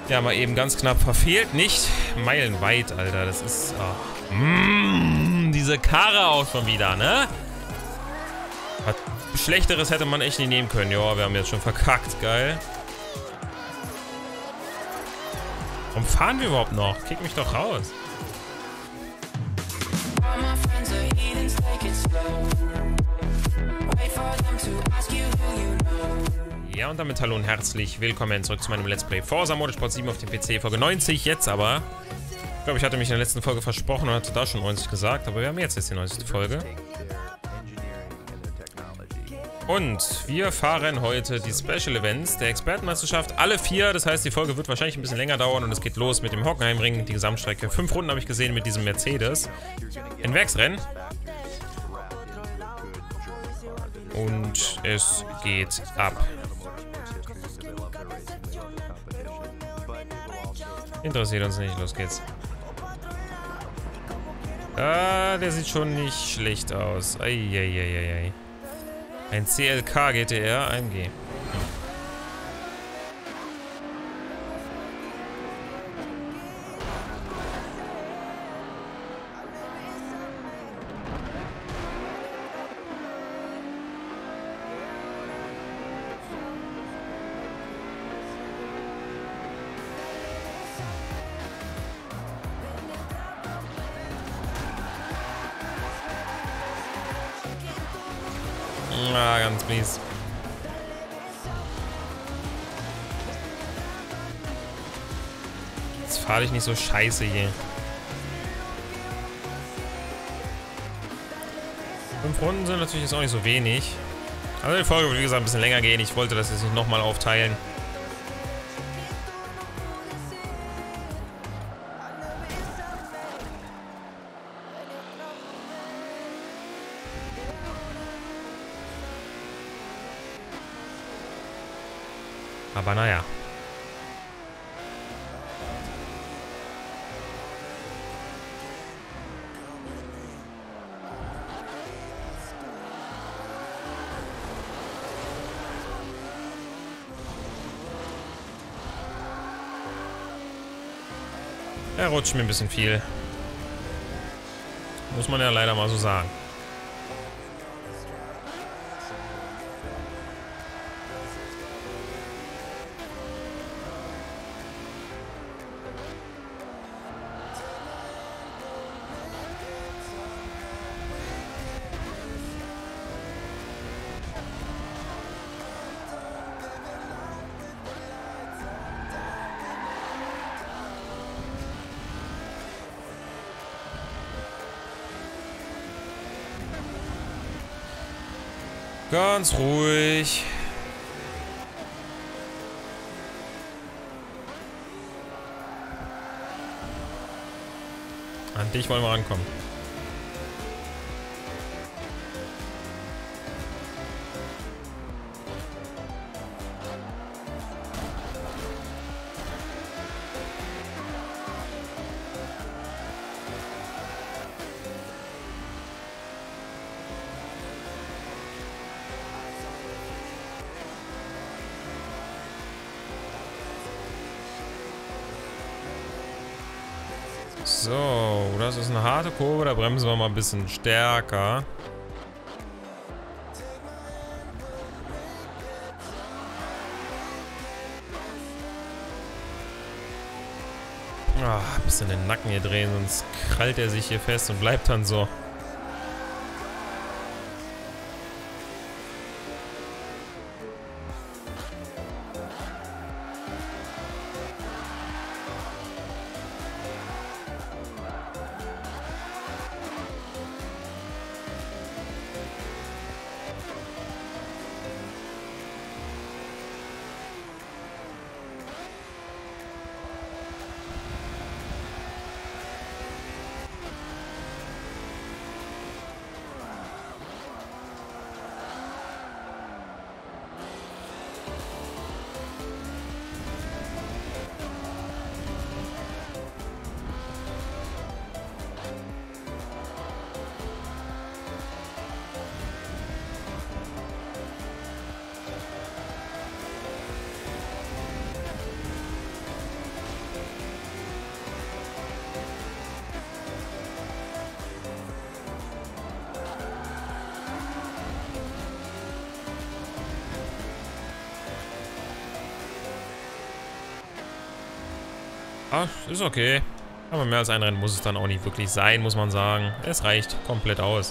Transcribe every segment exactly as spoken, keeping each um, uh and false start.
Ja, mal eben ganz knapp verfehlt. Nicht meilenweit, Alter. Das ist... Oh. Mmh, diese Karre auch schon wieder, ne? Was Schlechteres hätte man echt nicht nehmen können. Ja, wir haben jetzt schon verkackt. Geil. Warum fahren wir überhaupt noch? Kick mich doch raus. Ja, und damit hallo und herzlich willkommen zurück zu meinem Let's Play Forza Motorsport sieben auf dem P C, Folge neunzig. Jetzt aber, ich glaube, ich hatte mich in der letzten Folge versprochen und hatte da schon neunzig gesagt, aber wir haben jetzt jetzt die neunzigste Folge. Und wir fahren heute die Special Events der Expertenmeisterschaft, alle vier. Das heißt, die Folge wird wahrscheinlich ein bisschen länger dauern und es geht los mit dem Hockenheimring, die Gesamtstrecke. Fünf Runden habe ich gesehen mit diesem Mercedes. In Werksrennen. Und es geht ab. Interessiert uns nicht, los geht's. Ah, der sieht schon nicht schlecht aus. Eieieiei. Ein C L K G T R A M G. Hm. Ah, ganz mies. Jetzt fahr ich nicht so scheiße hier. Fünf Runden sind natürlich jetzt auch nicht so wenig. Also die Folge wird wie gesagt ein bisschen länger gehen. Ich wollte das jetzt nicht nochmal aufteilen. Aber naja. Er rutscht mir ein bisschen viel. Muss man ja leider mal so sagen. Ganz ruhig. An dich wollen wir rankommen. So, das ist eine harte Kurve, da bremsen wir mal ein bisschen stärker. Ah, ein bisschen den Nacken hier drehen, sonst krallt er sich hier fest und bleibt dann so. Ah, ist okay. Aber mehr als ein Rennen muss es dann auch nicht wirklich sein, muss man sagen. Es reicht komplett aus.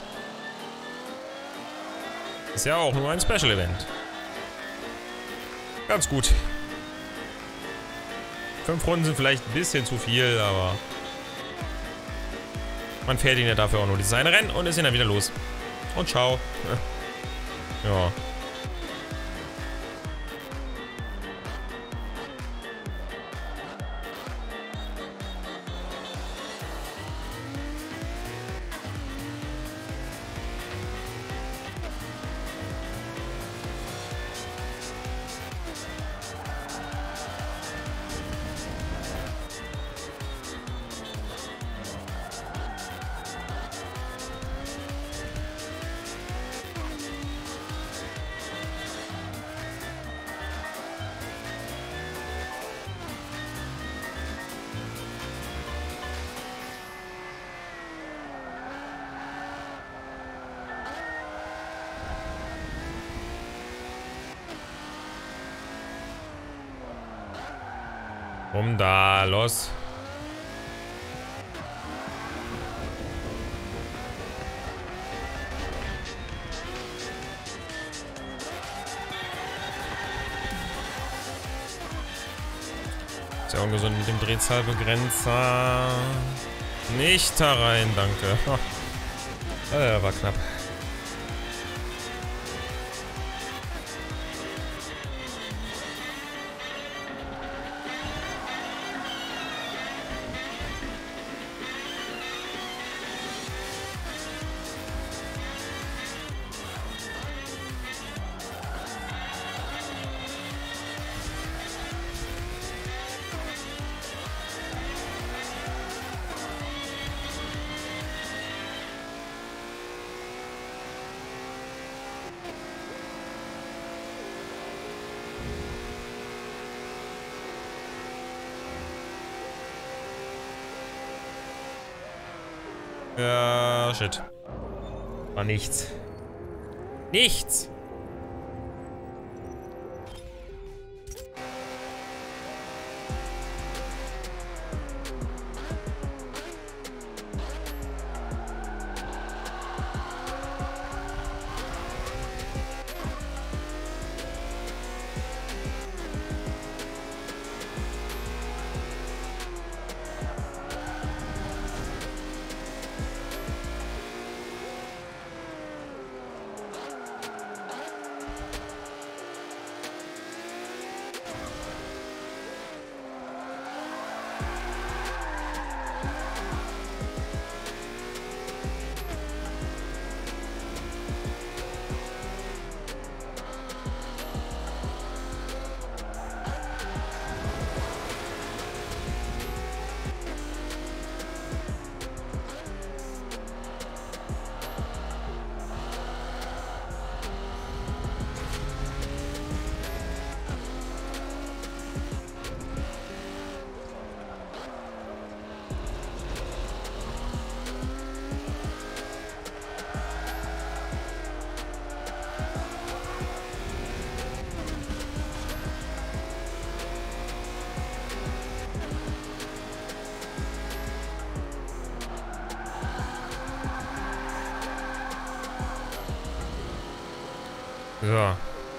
Ist ja auch nur ein Special-Event. Ganz gut. Fünf Runden sind vielleicht ein bisschen zu viel, aber man fährt ihn ja dafür auch nur dieses eine Rennen und ist ihn dann wieder los. Und ciao. Ja. Komm da, los. Ist ja ungesund mit dem Drehzahlbegrenzer. Nicht da rein, danke. Oh. Äh, war knapp. Ja, shit. War nichts. Nichts! So.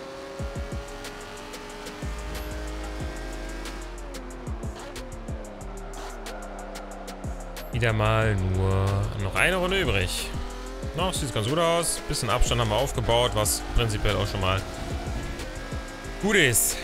Wieder mal nur noch eine Runde übrig. Noch sieht ganz gut aus. Bisschen Abstand haben wir aufgebaut, was prinzipiell auch schon mal gut ist.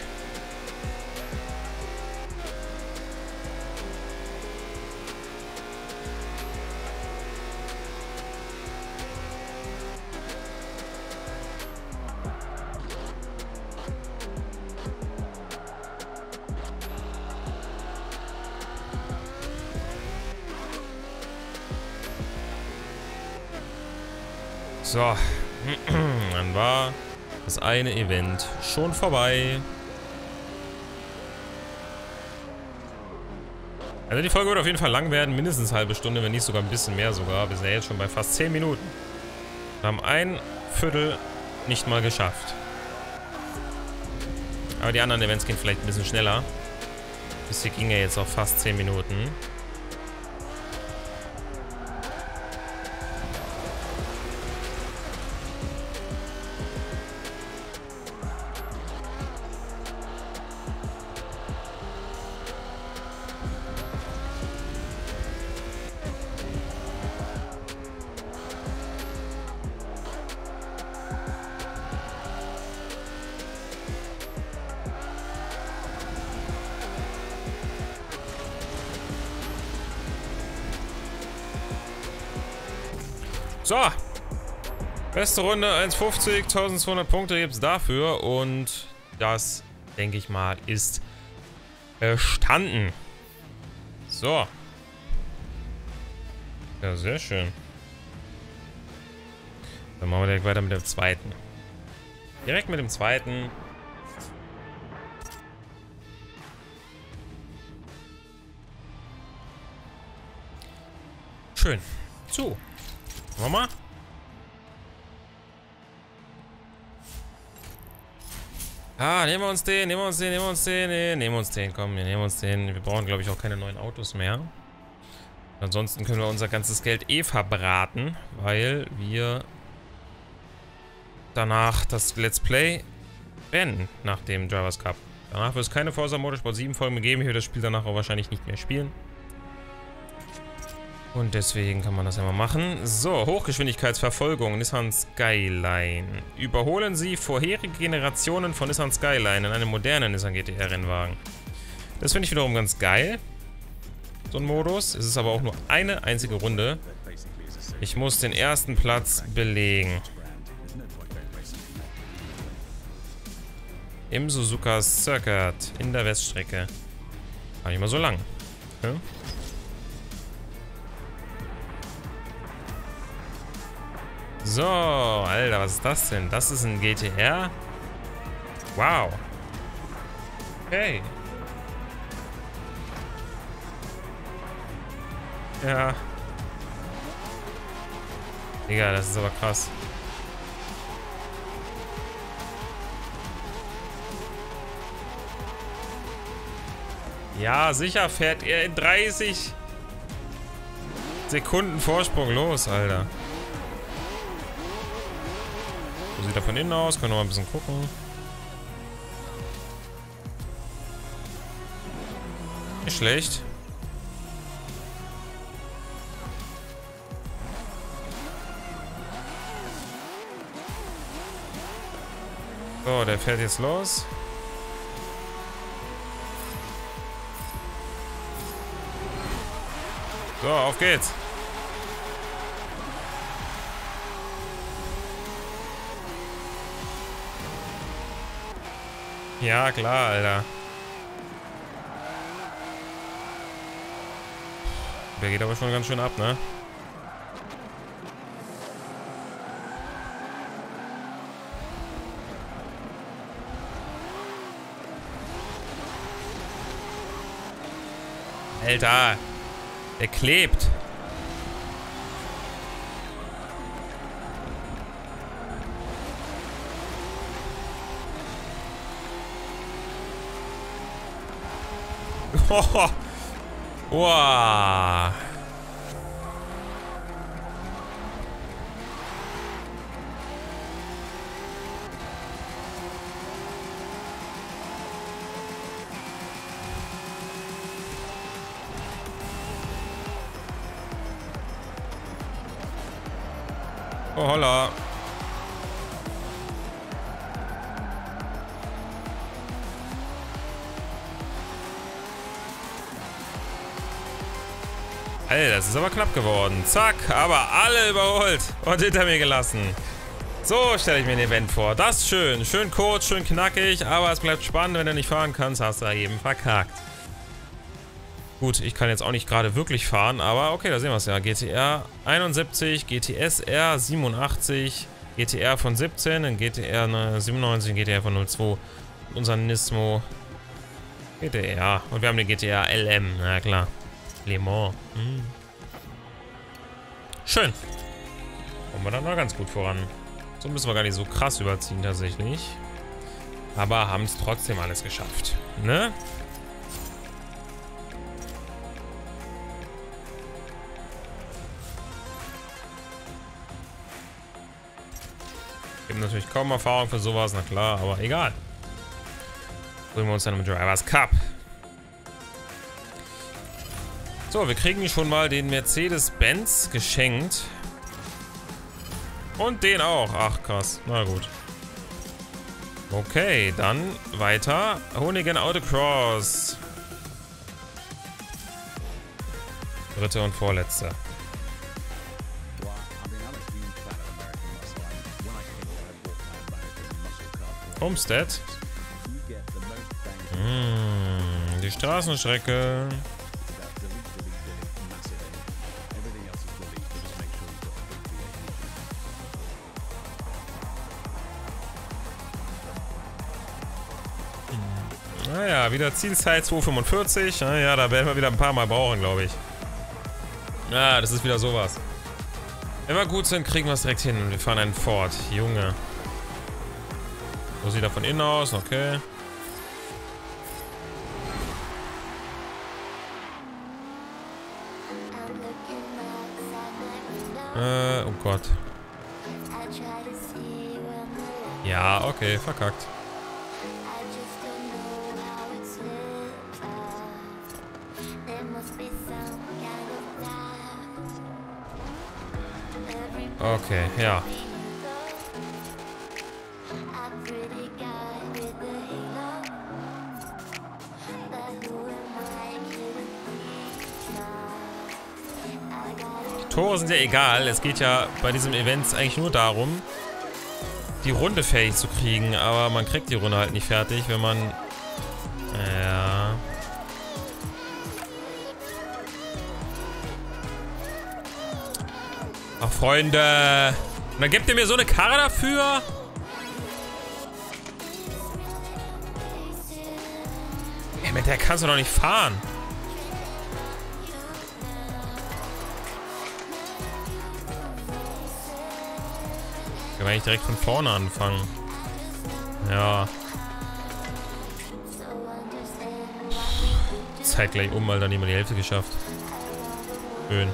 So, dann war das eine Event schon vorbei. Also die Folge wird auf jeden Fall lang werden, mindestens eine halbe Stunde, wenn nicht sogar ein bisschen mehr sogar. Wir sind ja jetzt schon bei fast zehn Minuten. Wir haben ein Viertel nicht mal geschafft. Aber die anderen Events gehen vielleicht ein bisschen schneller. Das hier ging ja jetzt auch fast zehn Minuten. So. Beste Runde, eins fünfzig, eintausendzweihundert Punkte gibt es dafür. Und das, denke ich mal, ist bestanden. So. Ja, sehr schön. Dann machen wir direkt weiter mit dem zweiten. Direkt mit dem zweiten. Schön. So. Mama? Ah, nehmen wir uns den, nehmen wir uns den, nehmen wir uns den, nee, nehmen wir uns den, komm, wir nehmen uns den. Wir brauchen, glaube ich, auch keine neuen Autos mehr. Ansonsten können wir unser ganzes Geld eh verbraten, weil wir danach das Let's Play beenden, nach dem Drivers Cup. Danach wird es keine Forza Motorsport sieben Folgen mehr geben. Ich werde das Spiel danach auch wahrscheinlich nicht mehr spielen. Und deswegen kann man das ja mal machen. So, Hochgeschwindigkeitsverfolgung, Nissan Skyline. Überholen Sie vorherige Generationen von Nissan Skyline in einem modernen Nissan G T R-Rennwagen. Das finde ich wiederum ganz geil. So ein Modus. Es ist aber auch nur eine einzige Runde. Ich muss den ersten Platz belegen. Im Suzuka Circuit in der Weststrecke. Gar nicht mal so lang. Ja? So, Alter, was ist das denn? Das ist ein G T R? Wow. Okay. Ja. Digga, das ist aber krass. Ja, sicher fährt er in dreißig Sekunden Vorsprung los, Alter. So sieht er von innen aus. Können wir mal ein bisschen gucken. Nicht schlecht. So, der fährt jetzt los. So, auf geht's. Ja, klar, Alter. Der geht aber schon ganz schön ab, ne? Alter, der klebt. Oh. Wow. Oh, holla. Alter, das ist aber knapp geworden. Zack, aber alle überholt und hinter mir gelassen. So stelle ich mir ein Event vor. Das ist schön. Schön kurz, schön knackig, aber es bleibt spannend. Wenn du nicht fahren kannst, hast du da eben verkackt. Gut, ich kann jetzt auch nicht gerade wirklich fahren, aber okay, da sehen wir es ja. G T R einundsiebzig, G T S R siebenundachtzig, G T R von siebzehn, ein G T R siebenundneunzig, ein G T R von null zwei, unser Nismo G T R. Und wir haben den G T R L M, na klar. Le Mans. Hm. Schön. Kommen wir dann mal ganz gut voran. So müssen wir gar nicht so krass überziehen tatsächlich. Aber haben es trotzdem alles geschafft. Ne? Gibt natürlich kaum Erfahrung für sowas, na klar, aber egal. Holen wir uns dann im Drivers Cup. So, wir kriegen schon mal den Mercedes-Benz geschenkt. Und den auch. Ach, krass. Na gut. Okay, dann weiter. Hoonigan Autocross. Dritte und vorletzte. Homestead. Mmh, die Straßenstrecke. Naja, wieder Zielzeit zwei fünfundvierzig. Naja, da werden wir wieder ein paar Mal brauchen, glaube ich. Ja, das ist wieder sowas. Wenn wir gut sind, kriegen wir es direkt hin. Wir fahren einen Ford. Junge. So sieht er von innen aus. Okay. Äh, oh Gott. Ja, okay, verkackt. Okay, ja. Die Tore sind ja egal. Es geht ja bei diesem Event eigentlich nur darum, die Runde fertig zu kriegen. Aber man kriegt die Runde halt nicht fertig, wenn man... Ja... Ach, Freunde. Und dann gebt ihr mir so eine Karre dafür? Ey, mit der kannst du doch nicht fahren. Können wir eigentlich direkt von vorne anfangen. Ja. Zeit gleich um, weil dann niemand die Hälfte geschafft. Schön.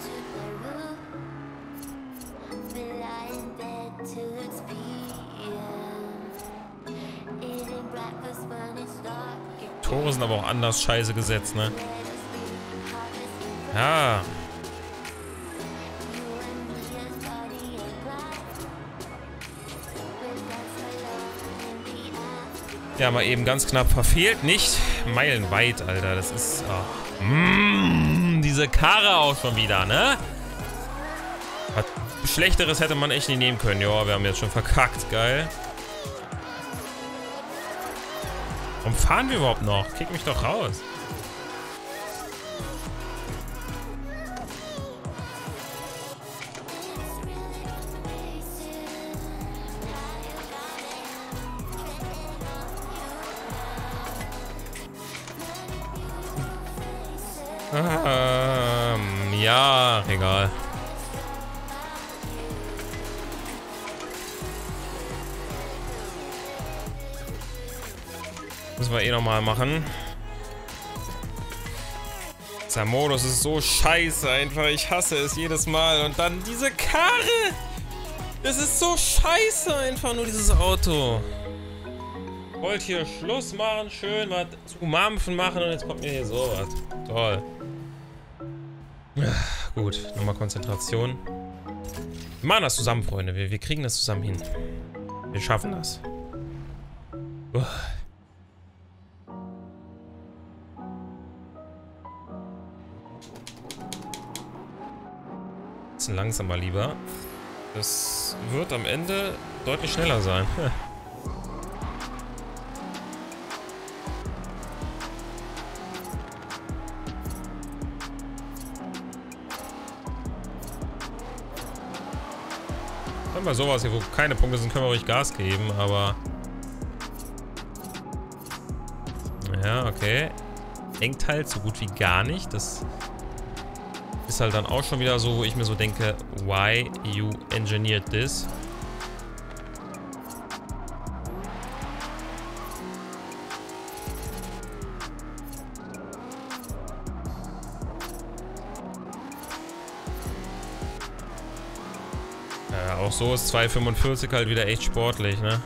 Tore sind aber auch anders scheiße gesetzt, ne? Ja. Ja, mal eben ganz knapp verfehlt. Nicht meilenweit, Alter. Das ist... Oh. Mmh, diese Karre auch schon wieder, ne? Was Schlechteres hätte man echt nicht nehmen können. Ja, wir haben jetzt schon verkackt. Geil. Warum fahren wir überhaupt noch? Kick mich doch raus. Ähm, ja, egal. Müssen wir eh nochmal machen. Dieser Modus ist so scheiße einfach. Ich hasse es jedes Mal. Und dann diese Karre. Das ist so scheiße einfach nur dieses Auto. Ich wollte hier Schluss machen, schön was zu Mampfen machen und jetzt kommt mir hier sowas. Toll. Gut, nochmal Konzentration. Wir machen das zusammen, Freunde. Wir, wir kriegen das zusammen hin. Wir schaffen das. Uah. Bisschen langsamer lieber. Das wird am Ende deutlich schneller sein. Wenn wir sowas hier, wo keine Punkte sind, können wir ruhig Gas geben, aber... Ja, okay. Engt halt so gut wie gar nicht. Das ist halt dann auch schon wieder so, wo ich mir so denke, why you engineered this? Ja, auch so ist zwei fünfundvierzig halt wieder echt sportlich, ne?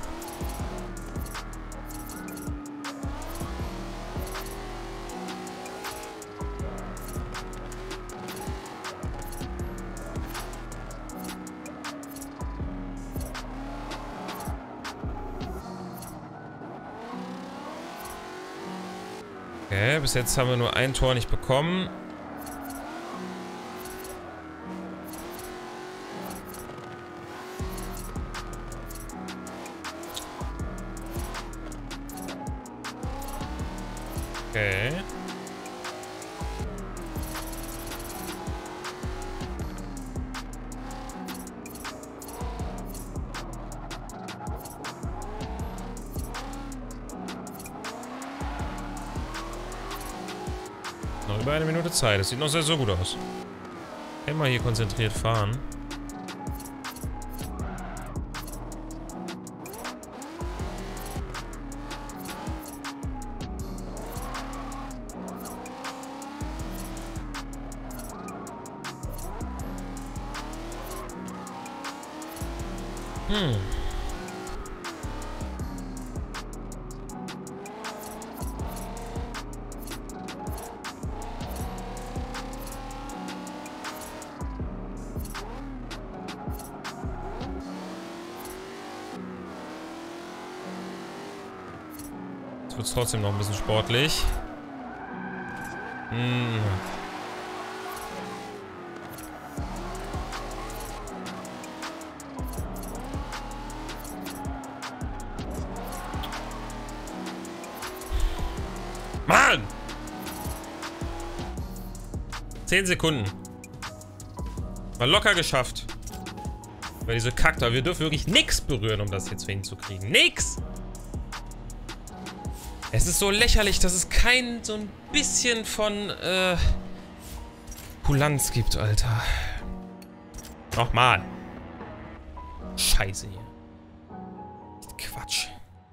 Okay, bis jetzt haben wir nur ein Tor nicht bekommen. Okay. Noch über eine Minute Zeit. Das sieht noch sehr, sehr gut aus. Immer hier konzentriert fahren. Hm. Jetzt wird es trotzdem noch ein bisschen sportlich. Hm. Mann! Zehn Sekunden. War locker geschafft. Weil diese Kackter, wir dürfen wirklich nichts berühren, um das jetzt hinzukriegen. Nix! Es ist so lächerlich, dass es kein so ein bisschen von äh, Kulanz gibt, Alter. Nochmal. Scheiße hier. Quatsch.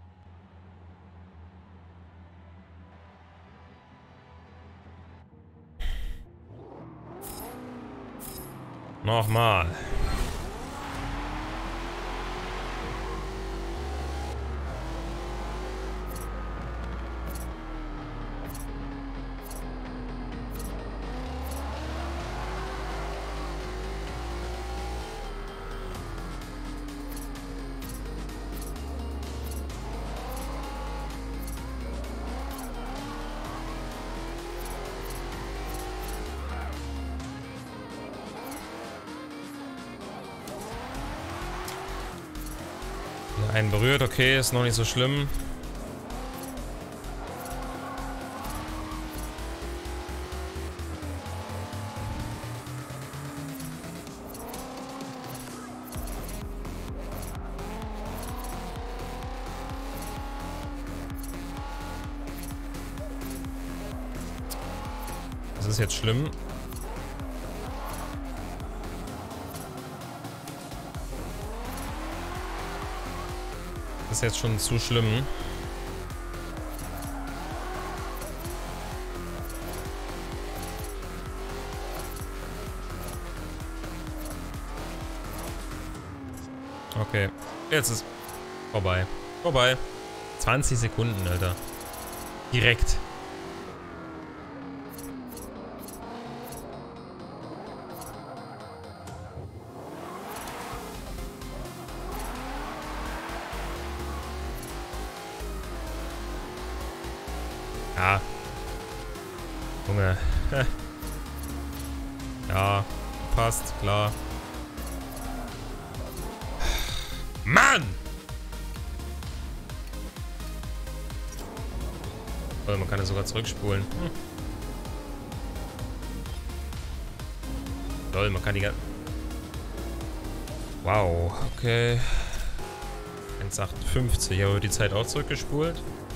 Nochmal. Einen berührt, okay, ist noch nicht so schlimm. Das ist jetzt schlimm. Das ist jetzt schon zu schlimm. Okay, jetzt ist vorbei. Vorbei. zwanzig Sekunden, Alter. Direkt. Ja. Junge. Ja, passt, klar. Mann! Oh, man kann ja sogar zurückspulen. Hm. Lol, man kann die ganze... Wow, okay. eins Komma achtundfünfzig, aber die Zeit auch zurückgespult.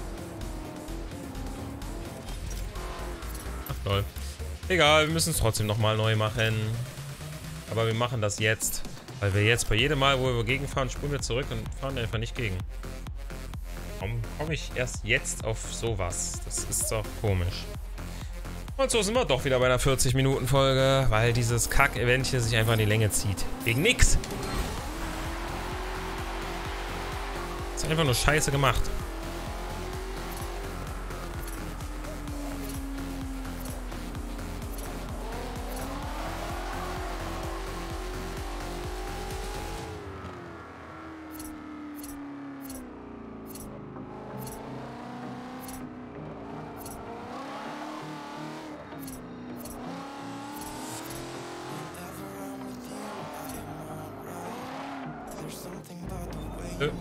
Lol. Egal, wir müssen es trotzdem nochmal neu machen. Aber wir machen das jetzt. Weil wir jetzt bei jedem Mal, wo wir gegenfahren, spulen wir zurück und fahren einfach nicht gegen. Warum komme ich erst jetzt auf sowas? Das ist doch komisch. Und so sind wir doch wieder bei einer vierzig Minuten Folge, weil dieses Kack-Event hier sich einfach in die Länge zieht. Wegen nix. Ist einfach nur scheiße gemacht. Äh.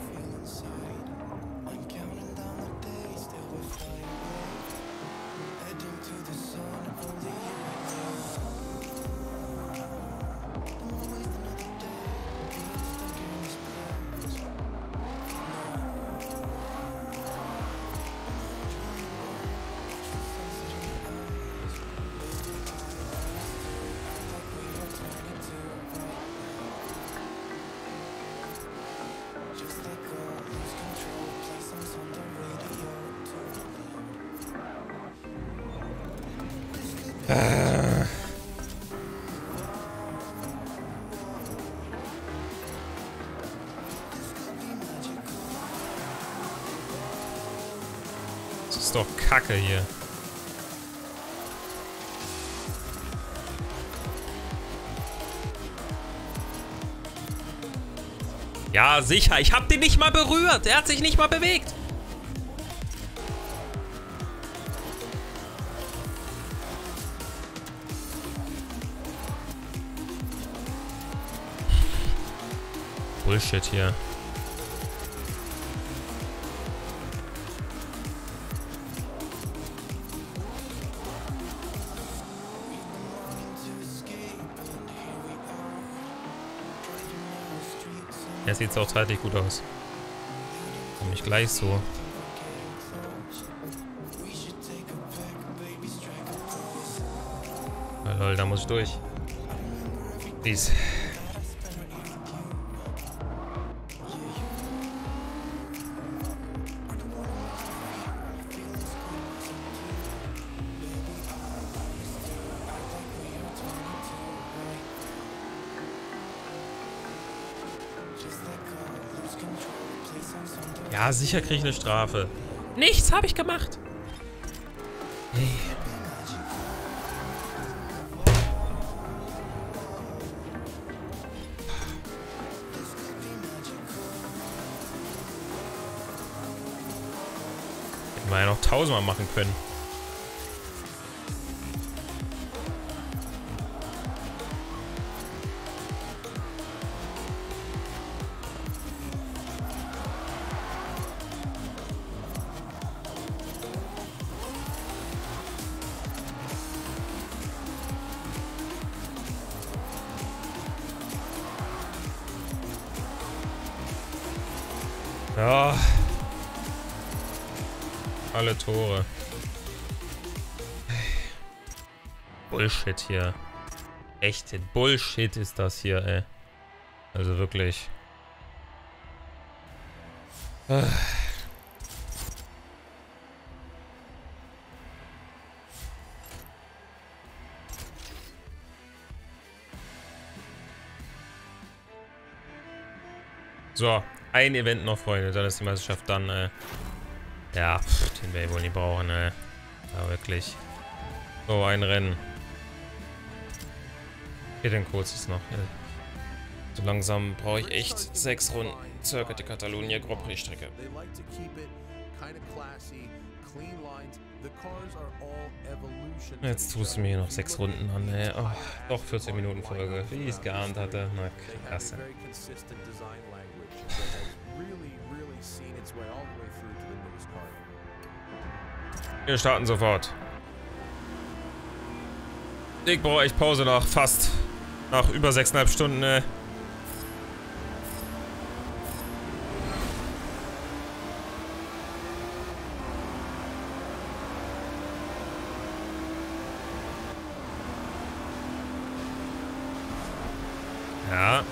Äh. Das ist doch Kacke hier. Ja, sicher. Ich hab den nicht mal berührt. Er hat sich nicht mal bewegt. Bullshit hier. Jetzt sieht es auch zeitlich gut aus. Nämlich gleich so. Na lol, da muss ich durch. Peace. Ja, sicher kriege ich eine Strafe. Nichts habe ich gemacht. Hey. Hätten wir ja noch tausendmal machen können. Ja. Alle Tore. Bullshit hier. Echt Bullshit ist das hier, ey. Also wirklich. So. Ein Event noch, Freunde, dann ist die Meisterschaft dann, äh, ja, pff, den wir wohl nicht brauchen, äh, ja, wirklich. So, ein Rennen. Geht denn kurzes noch, äh. So langsam brauche ich echt sechs Runden Circuit de Catalunya Grand Prix Strecke. Jetzt tust du mir hier noch sechs Runden an, ey. Oh, doch vierzehn Minuten Folge, wie ich es geahnt hatte. Na, klasse. Wir starten sofort. Ich brauche echt Pause nach fast. Nach über sechseinhalb Stunden, ne? Ja.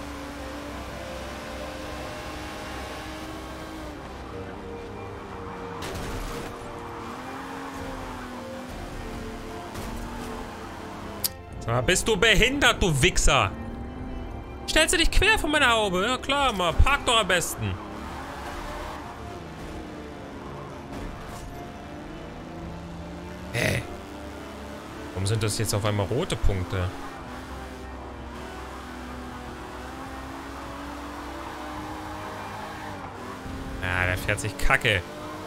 Sag mal, bist du behindert, du Wichser? Stellst du dich quer von meiner Haube? Ja klar, mal. Park doch am besten. Hä? Warum sind das jetzt auf einmal rote Punkte? Ja, der fährt sich kacke.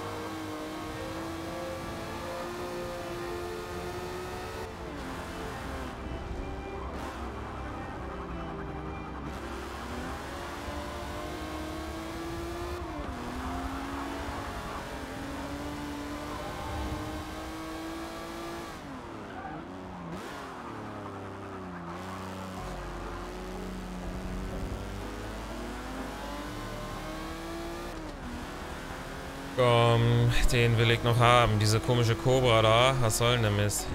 Komm, den will ich noch haben. Diese komische Cobra da. Was soll denn der Mist?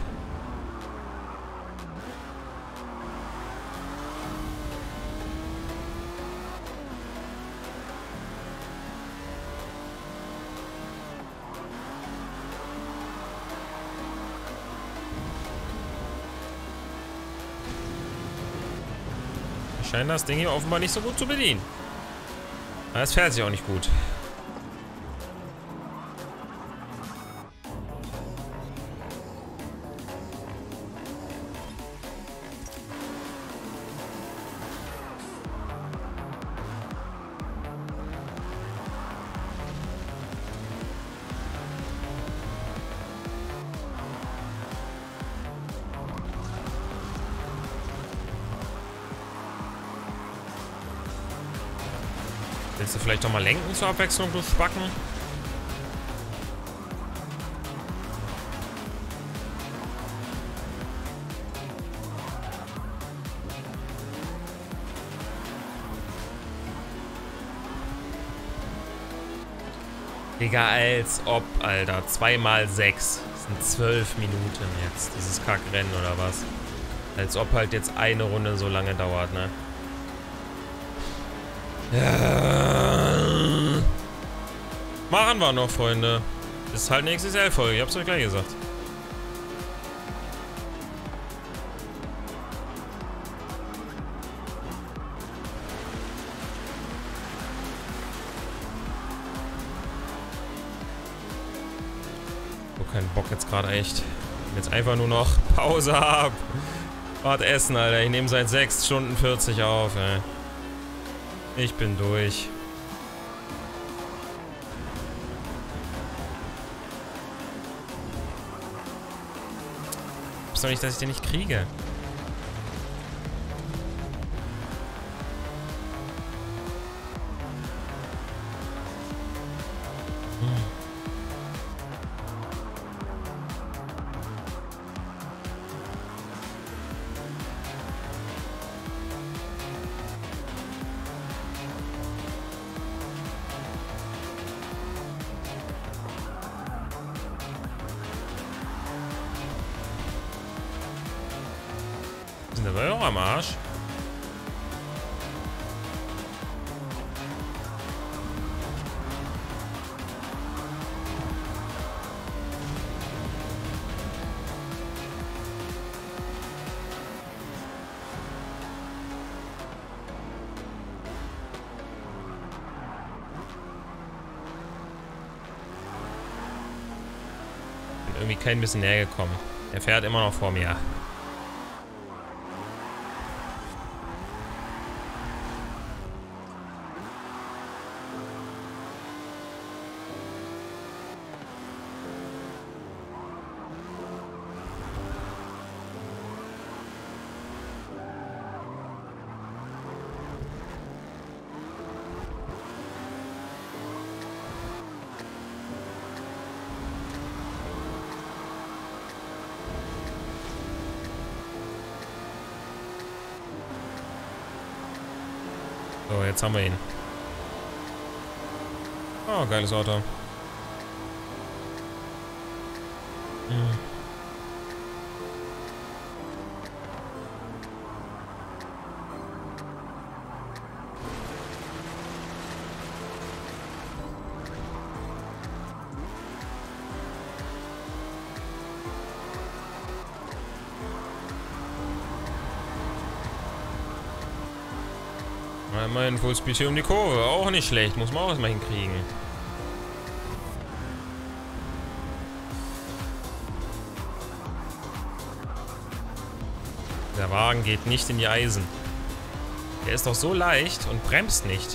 Scheint das Ding hier offenbar nicht so gut zu bedienen. Aber es fährt sich auch nicht gut. Willst du vielleicht doch mal lenken zur Abwechslung, du Spacken? Digga, als ob, Alter. zwei mal sechs. Das sind zwölf Minuten jetzt. Dieses Kackrennen oder was? Als ob halt jetzt eine Runde so lange dauert, ne? Ja. Machen wir noch, Freunde. Ist halt eine X S L-Folge, ich hab's euch gleich gesagt. Oh, keinen Bock jetzt gerade echt. Jetzt einfach nur noch Pause ab. Wart essen, Alter. Ich nehme seit sechs Stunden vierzig auf, ey. Ich bin durch. Ist doch nicht, dass ich den nicht kriege. Sind aber auch am Arsch. Bin irgendwie kein bisschen näher gekommen. Er fährt immer noch vor mir. So, jetzt haben wir ihn. Oh, geiles Auto. Hm. Immerhin Fullspeed hier um die Kurve. Auch nicht schlecht. Muss man auch erstmal hinkriegen. Der Wagen geht nicht in die Eisen. Der ist doch so leicht und bremst nicht.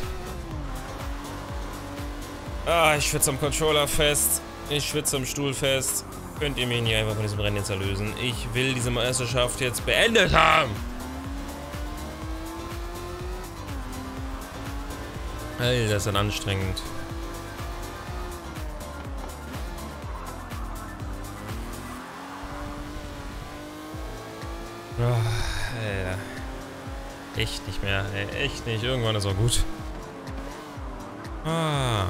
Ah, ich schwitze am Controller fest. Ich schwitze am Stuhl fest. Könnt ihr mich nicht einfach von diesem Rennen jetzt erlösen? Ich will diese Meisterschaft jetzt beendet haben. Alter, das ist dann anstrengend. Oh, Alter. Echt nicht mehr, ey. Echt nicht. Irgendwann ist auch gut. Ah.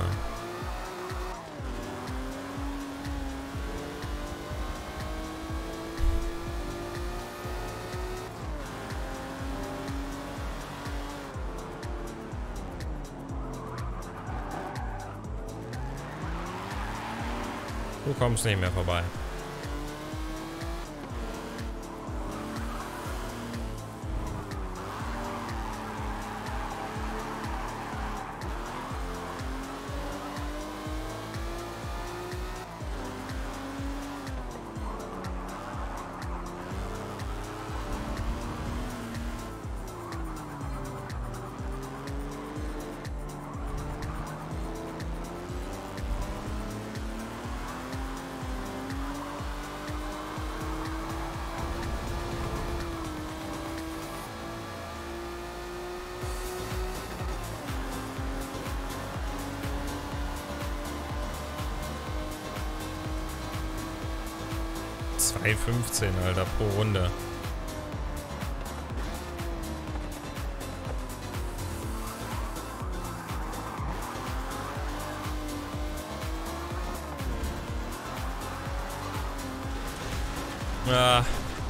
Du kommst nicht mehr vorbei. zwei fünfzehn, Alter, pro Runde. Ja.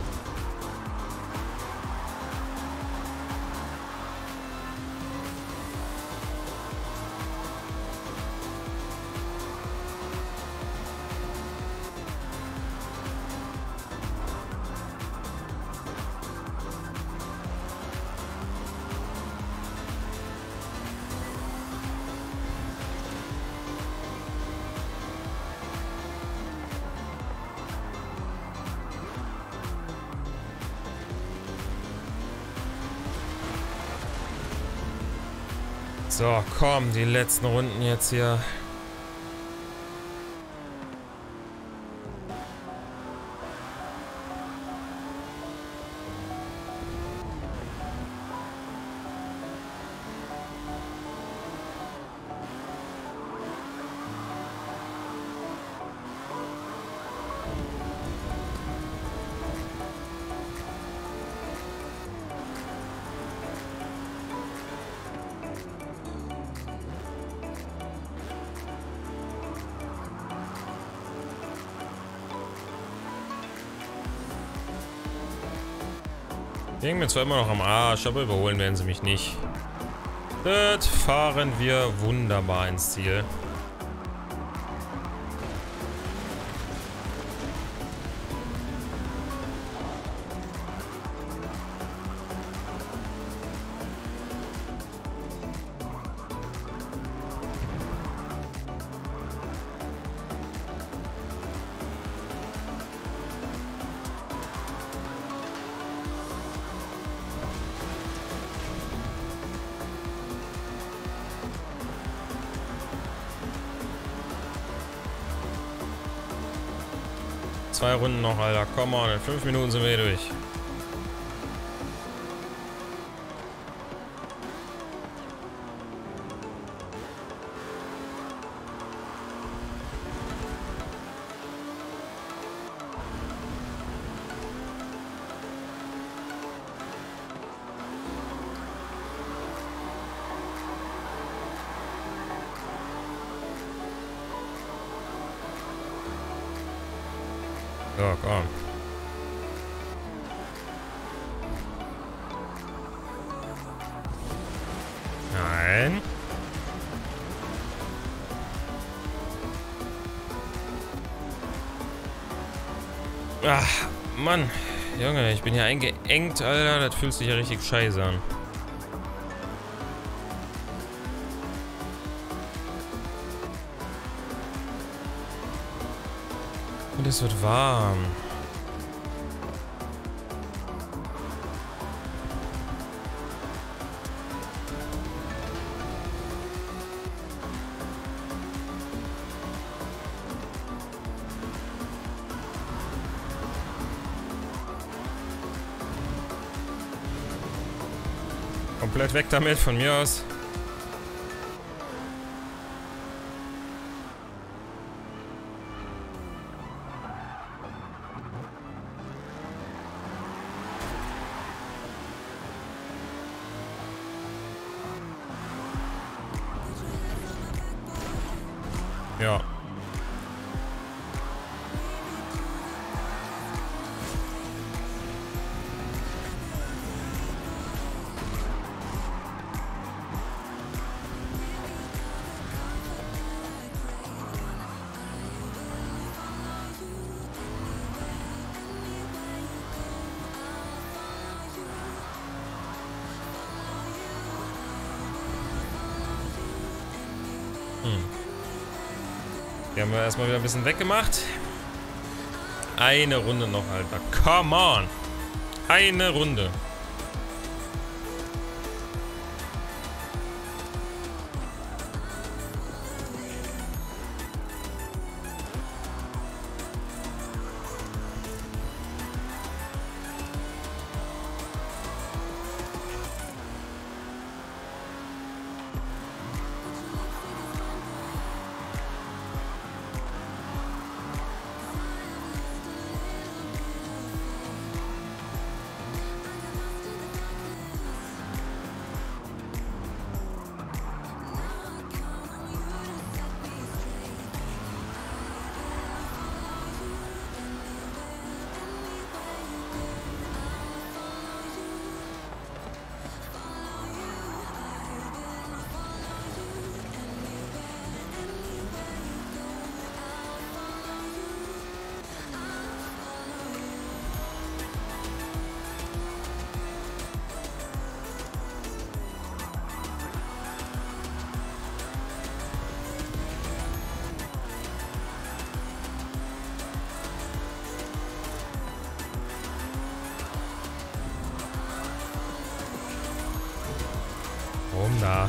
So, komm, die letzten Runden jetzt hier. Die hängen mir zwar immer noch am Arsch, aber überholen werden sie mich nicht. Das fahren wir wunderbar ins Ziel. Zwei Runden noch, Alter. Komm on, in fünf Minuten sind wir hier durch. So, komm. Nein. Ach, Mann. Junge, ich bin hier eingeengt, Alter. Das fühlt sich ja richtig scheiße an. Und es wird warm. Komplett weg damit, von mir aus. Ja. Hm. Die haben wir erstmal wieder ein bisschen weggemacht. Eine Runde noch, Alter. Come on. Eine Runde. Warum da?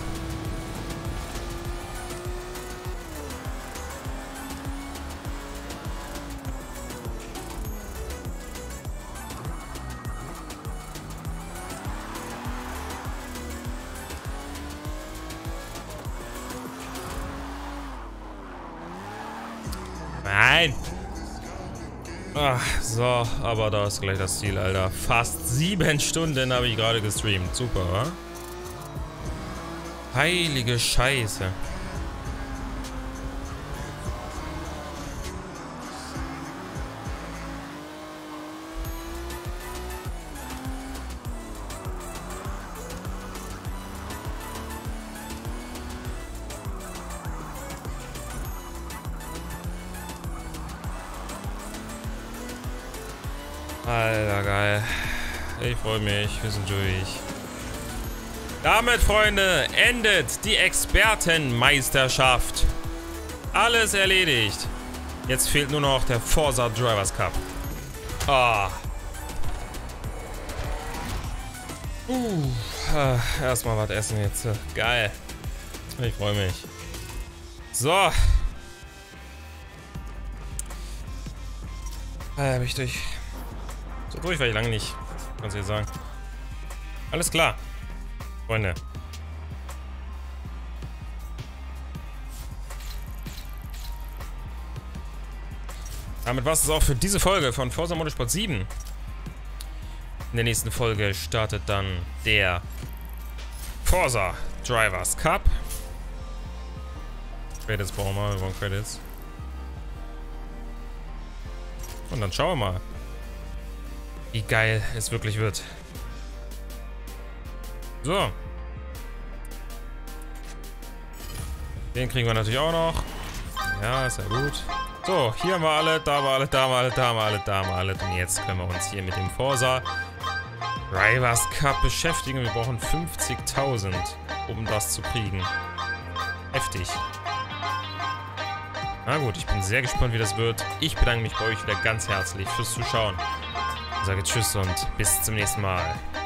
Nein! Ach, so, aber da ist gleich das Ziel, Alter. Fast sieben Stunden habe ich gerade gestreamt. Super, wa? Heilige Scheiße. Alter, geil. Ich freue mich. Wir sind durch. Damit, Freunde, endet die Expertenmeisterschaft. Alles erledigt. Jetzt fehlt nur noch der Forza Drivers Cup. Ah. Uh. Ah, erstmal was essen jetzt. Geil. Ich freue mich. So. Ah, bin ich durch. So durch war ich lange nicht. Kannst du jetzt sagen. Alles klar. Freunde. Damit war es auch für diese Folge von Forza Motorsport sieben. In der nächsten Folge startet dann der Forza Drivers Cup. Credits brauchen wir, wir brauchen Credits. Und dann schauen wir mal, wie geil es wirklich wird. So. Den kriegen wir natürlich auch noch. Ja, ist ja gut. So, hier haben wir alle, da haben wir alle, da haben wir alle, da haben wir alle, da haben wir alle. Und jetzt können wir uns hier mit dem Forza Drivers Cup beschäftigen. Wir brauchen fünfzigtausend, um das zu kriegen. Heftig. Na gut, ich bin sehr gespannt, wie das wird. Ich bedanke mich bei euch wieder ganz herzlich fürs Zuschauen. Ich sage Tschüss und bis zum nächsten Mal.